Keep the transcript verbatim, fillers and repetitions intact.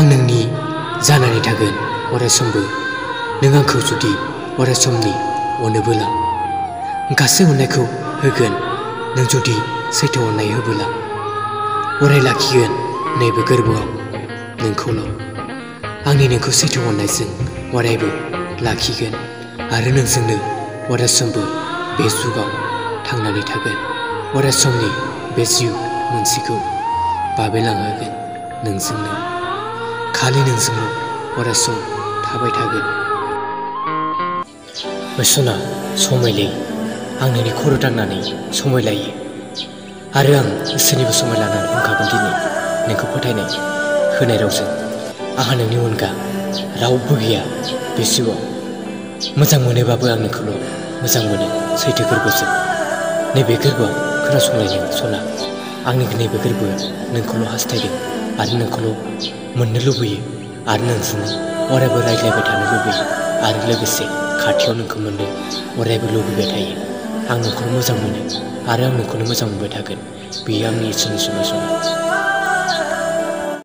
नोंनि जानानै थागोन अरायसमबो नों आंखौ जुदि अरायसमनि अनोबोला गासै अननायखौ होगोन नों जुदि सैथो अननाय होबोला अराय लाखिगोन नैबे गोरबोआव नोंखौल' आंनि नोंखौ सैथो अननायजों अरायबो लाखिगोन आरो नोंजोंनो अरायसमबो बे जुगाव थांनानै थागोन अरायसमनि बे जिउ मोनसेखौ बाबेलांहोगोन नोंजोंनो खालि नोंजोंल' अरायसम थाबाय थागोन सना समायलै आं नोंनि खर' दांनानै समाय लायो आरो आं इसोरनिबो समाय लानानै बुंखागोन दिनै नोंखौ फोथायनाय होनाय रावजों आंहा नोंनि अनगा रावबो गैया बे जिउआव मोजां मोनोबाबो आं नोंखौल' मोजां मोनो सैथो गोरबोजों नैबे गोरबोआव खोनासंलाय नों सना आंनि नैबे गोरबोआ नोंखौल' हास्थायदों आरो नोंखौल' मोननो लुबैयो आरो नोंजोंनो अरायबो रायज्लायबाय थानो लुबैयो आरो लोगोसे खाथियाव नोंखौ मोननो अरायबो लुबैबाय थायो आं नोंखौनो मोजां मोनो आरो आं नोंखौनो मोजां मोनबाय थागोन बेयो आंनि इसोरनि समाय सना